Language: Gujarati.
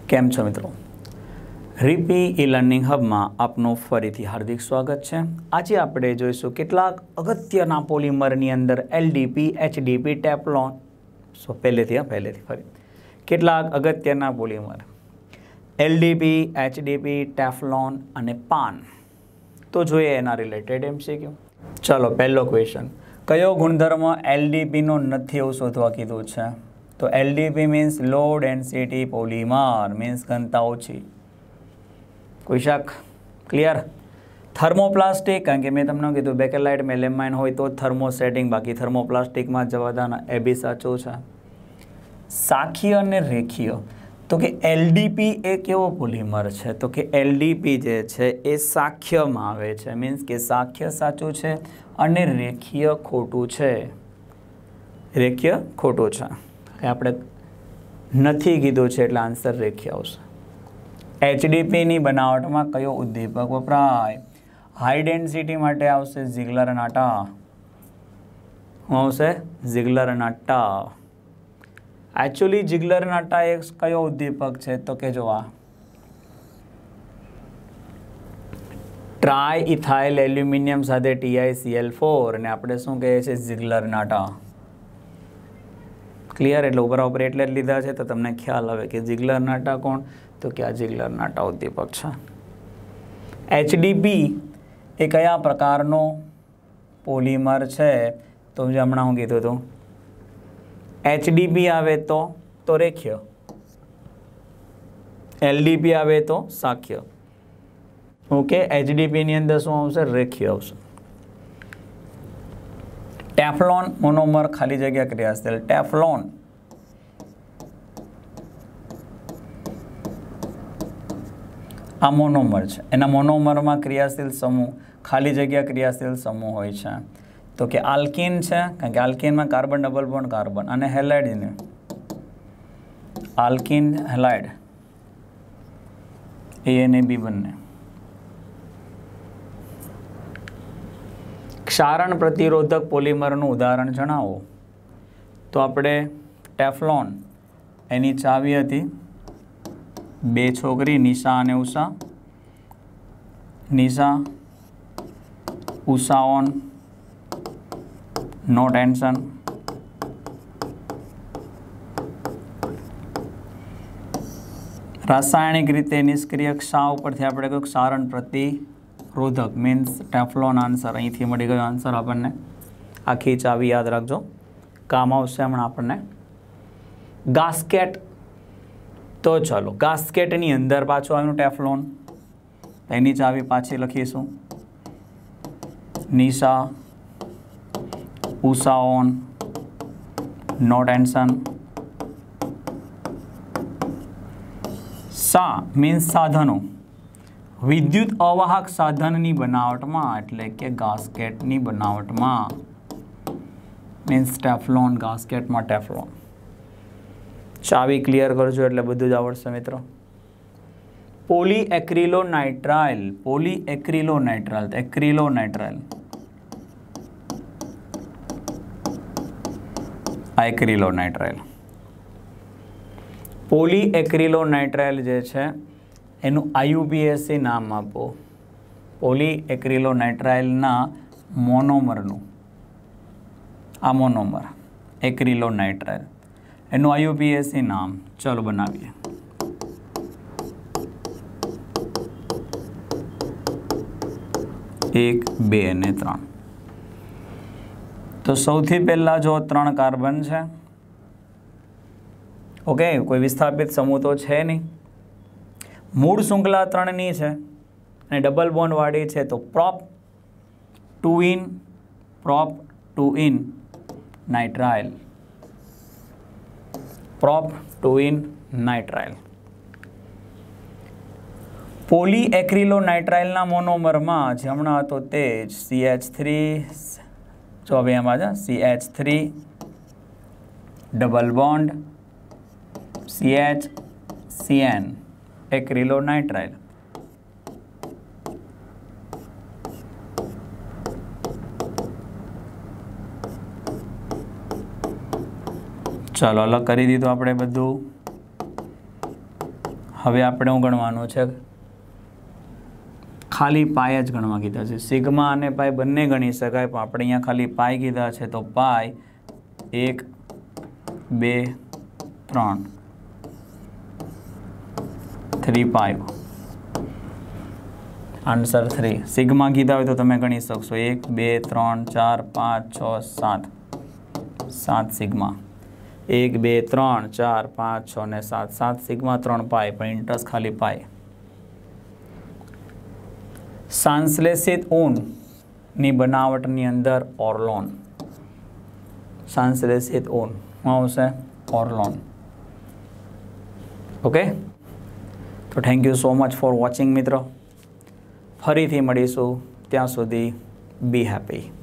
કેમ છો મિત્રો? રીપી ઈ લર્નિંગ હબમાં આપનું ફરીથી હાર્દિક સ્વાગત છે. આજે આપણે જોઈશું કેટલાક અગત્યના પોલિમરની અંદર એલડીપી, એચડીપી, ટેફલોન. પહેલેથી ફરી કેટલાક અગત્યના પોલિમર એલડીપી, એચડીપી, ટેફલોન અને પાન. તો જોઈએ એના રિલેટેડ એમસીક્યુ. ચલો, પહેલો ક્વેશ્ચન, કયો ગુણધર્મ એલડીપીનો નથી એવું શોધવા કીધું છે? તો LDP means low density polymer, means ઘનતા ઓછી. કોઈ શાક? ક્લિયર? થર્મોપ્લાસ્ટિક, કારણ કે મેં તમને કીધું બેકેલાઇટ મેલેમાઇન હોય તો થર્મોસેટિંગ, બાકી થર્મોપ્લાસ્ટિકમાં જવાદાના એ બી સાચું છે. સાખીય અને રેખીય, તો કે એલડીપી એ કેવો પોલિમર છે? તો કે એલડીપી જે છે એ સાખ્યમાં આવે છે, મીન્સ કે સાખ્ય સાચું છે અને રેખીય ખોટું છે. રેખીય ખોટું છે. આપણે નથી કીધું છે એટલે આન્સર રેખીય આવશે. એચડીપીની બનાવટમાં કયો ઉદ્દીપક વપરાય? હાઈ ડેન્સિટી માટે આવશે ઝિગલર-નાટા. શું આવશે? ઝિગલર-નાટા. એકચ્યુઅલી ઝિગલર-નાટા એક કયો ઉદ્દીપક છે? તો કે જો આ ટ્રાય ઇથાઇલ એલ્યુમિનિયમ સાથે TiCl4 અને આપણે શું કહીએ છીએ? ઝિગલર-નાટા. ક્લિયર? એટલે ઉપર એટલે જ લીધા છે તો તમને ખ્યાલ આવે કે ઝિગલર-નાટા કોણ? તો કે આ ઝિગલર-નાટા ઉદ્દીપક છે. એચડીપી એ કયા પ્રકારનો પોલિમર છે? તો હમણાં હું કીધું હતું, એચડીપી આવે તો રેખીય, એલડીપી આવે તો સાખ્ય. ઓકે, એચડીપીની અંદર શું આવશે? રેખીય આવશે. ટેફલોન મોનોમર ખાલી જગ્યા ક્રિયાશીલ. ટેફલોન આ મોનોમર છે, એના મોનોમરમાં ક્રિયાશીલ સમૂહ ખાલી જગ્યા ક્રિયાશીલ સમૂહ હોય છે. તો કે આલ્કીન છે, કારણ કે આલ્કીનમાં કાર્બન ડબલ બોન્ડ કાર્બન અને હેલાઇડ, આલ્કીન હેલાઇડ એ અને બી બંને. ક્ષારણ પ્રતિરોધક પોલિમરનું ઉદાહરણ જણાવો. તો આપણે ટેફલોન, એની ચાવી હતી બે છોકરી, નિશા અને Usha. Nisha, Usha on, no tension. રાસાયણિક રીતે નિષ્ક્રિય ક્ષા ઉપરથી આપણે કહ્યું ક્ષારણ પ્રતિરોધક મીન્સ ટેફલોન. આન્સર અહીંથી મળી ગયો. આન્સર આપણને આખી ચાવી યાદ રાખજો, કામ આવશે હમણાં આપણને. ગાસ્કેટ, તો ચલો ગાસ્કેટની અંદર પાછું આવ્યું ટેફલોન, એની ચાવી પાછી લખીશું Nisha, Usha on, no tension. સા મીન્સ સાધનો, વિદ્યુત અવાહક સાધનની બનાવટમાં, એટલે કે ગાસ્કેટની બનાવટમાં, મીન્સ ટેફલોન, ગાસ્કેટમાં ટેફલોન. ચાવી ક્લિયર કરજો એટલે બધું જ આવડશે મિત્રો. પોલીએક્રિલોનાઇટ્રાઇલ, પોલીએક્રિલોનાઇટ્રાઇલ, એક્રિલોનાઇટ્રાઇલ, એક્રિલોનાઇટ્રાઇલ. પોલીએક્રિલોનાઇટ્રાઇલ જે છે એનું IUPAC નામ આપો. પોલીએક્રિલોનાઇટ્રાઇલના મોનોમરનું, આ મોનોમર એક્રિલોનાઇટ્રાઇલ, એનું IUPAC નામ ચલો બનાવીએ. એક, બે અને ત્રણ. તો સૌથી પહેલા જો 3 કાર્બન છે. ઓકે, કોઈ વિસ્થાપિત સમૂહ તો છે નહીં. મૂળ શૃંખલા 3ની છે અને ડબલ બોન્ડ વાળી છે, તો prop 2 in nitrile, prop 2 in nitrile. પોલીએક્રિલોનાઇટ્રાઇલના મોનોમરમાં જે હમણાં હતો તે જ CH3, જો હવે એમાં છે CH3 double bond CH CN acrylonitrile. ચાલો અલગ કરી દીધું આપણે બધું. હવે આપણે શું ગણવાનું છે? ખાલી પાય જ ગણવા કીધા છે. સિગ્મા અને પાય બંને ગણી શકાય, પણ આપણે અહીંયા ખાલી પાય કીધા છે, તો પાય 1 2 3 3 પાય. આન્સર 3. સિગ્મા કીધા હોય તો તમે ગણી શકશો 1 2 3 4 5 6 7 7 સિગ્મા. 1 2 3 4 5 6 ને 7 7 સિગ્મા 3 પાય, પણ ઇન્ટરેસ્ટ ખાલી પાય. સંશ્લેષિત ઊનની બનાવટની અંદર ઓર્લોન. સંશ્લેષિત ઊન શું આવશે? ઓર્લોન. ઓકે, તો thank you so much for watching મિત્રો. ફરીથી મળીશું, ત્યાં સુધી બી હેપી.